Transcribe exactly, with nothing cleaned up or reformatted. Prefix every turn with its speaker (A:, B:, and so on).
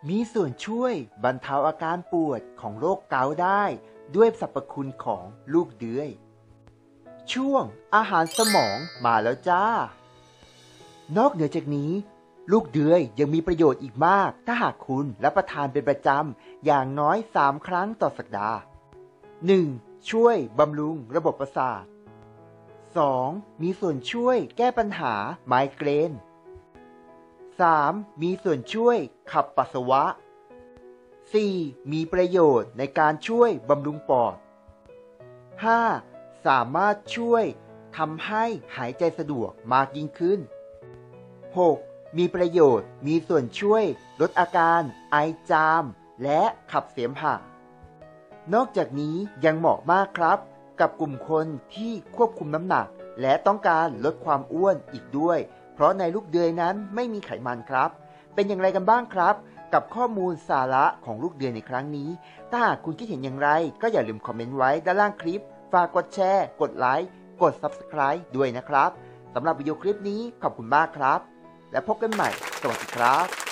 A: มีส่วนช่วยบรรเทาอาการปวดของโรคเกาต์ได้ด้วยสรรพคุณของลูกเดือยช่วงอาหารสมองมาแล้วจ้านอกเหนือจากนี้ลูกเดือยยังมีประโยชน์อีกมากถ้าหากคุณรับประทานเป็นประจำอย่างน้อยสามครั้งต่อสัปดาห์ หนึ่ง. ช่วยบำรุงระบบประสาท สอง. มีส่วนช่วยแก้ปัญหาไมเกรน สาม. มีส่วนช่วยขับปัสสาวะ สี่. มีประโยชน์ในการช่วยบำรุงปอด ห้า. สามารถช่วยทำให้หายใจสะดวกมากยิ่งขึ้น หก. มีประโยชน์มีส่วนช่วยลดอาการไอจามและขับเสมหะนอกจากนี้ยังเหมาะมากครับกับกลุ่มคนที่ควบคุมน้ำหนักและต้องการลดความอ้วนอีกด้วยเพราะในลูกเดือยนั้นไม่มีไขมันครับเป็นอย่างไรกันบ้างครับกับข้อมูลสาระของลูกเดือยในครั้งนี้ถ้าหากคุณคิดเห็นอย่างไรก็อย่าลืมคอมเมนต์ไว้ด้านล่างคลิปฝากกดแชร์กดไลค์กด ซับสไครบ์ ด้วยนะครับสำหรับวิดีโอคลิปนี้ขอบคุณมากครับและพบกันใหม่สวัสดีครับ